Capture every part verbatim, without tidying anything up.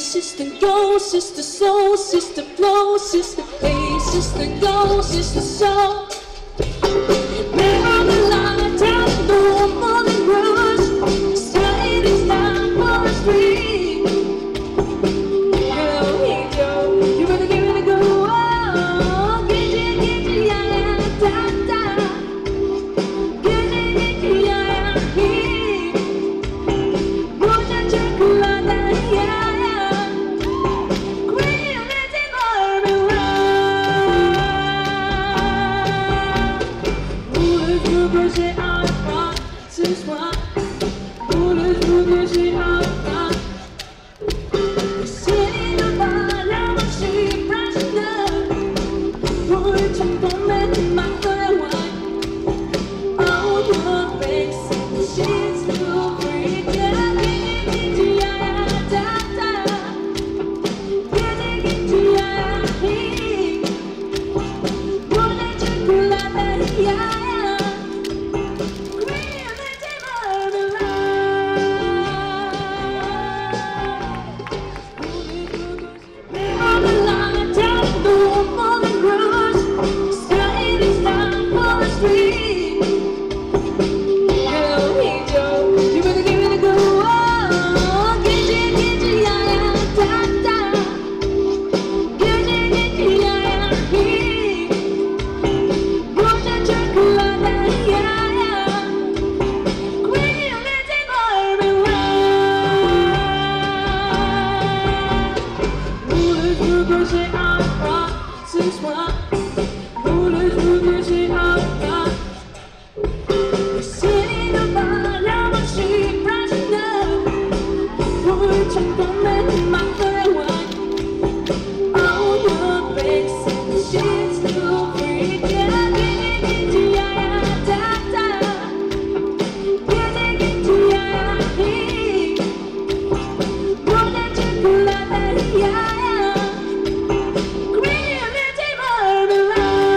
sister, go, sister, soul, sister, flow, sister, hey, sister, go, sister, soul. Remember the light, down the morning rush, starting is time for us free. Girl, hey, Joe, you better give it a go. Oh, get you, get you, yeah, yeah, da, da. Get you, get you, yeah, yeah, hey. Mocha chocolate, yeah, yeah. Queen, let's go, Voulez-vous que j'ai un pas ce soir? Voulez-vous que j'ai un pas? C'est le bal, la marche prête. Would you come and my wine? Oh, the face and the sheets to breathe. Yeah, get it, yeah, da, da. Get it, get it, yeah, hey. Mocha chocolate, yeah.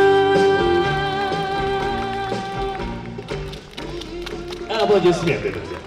Аплодисменты, друзья.